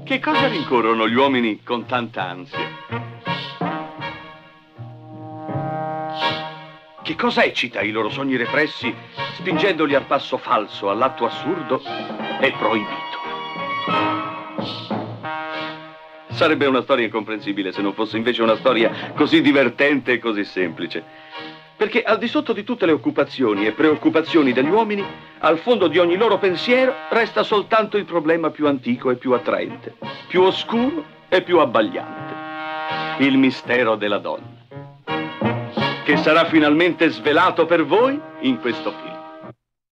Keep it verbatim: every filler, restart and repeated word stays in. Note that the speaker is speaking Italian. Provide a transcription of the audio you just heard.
Che cosa rincorrono gli uomini con tanta ansia? Che cosa eccita i loro sogni repressi, spingendoli al passo falso, all'atto assurdo e proibito? Sarebbe una storia incomprensibile se non fosse invece una storia così divertente e così semplice. Perché al di sotto di tutte le occupazioni e preoccupazioni degli uomini, al fondo di ogni loro pensiero, resta soltanto il problema più antico e più attraente, più oscuro e più abbagliante: il mistero della donna, che sarà finalmente svelato per voi in questo film.